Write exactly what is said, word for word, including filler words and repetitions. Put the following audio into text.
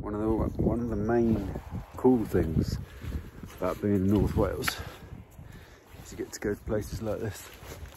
one of the one of the main cool things about being in North Wales is you get to go to places like this.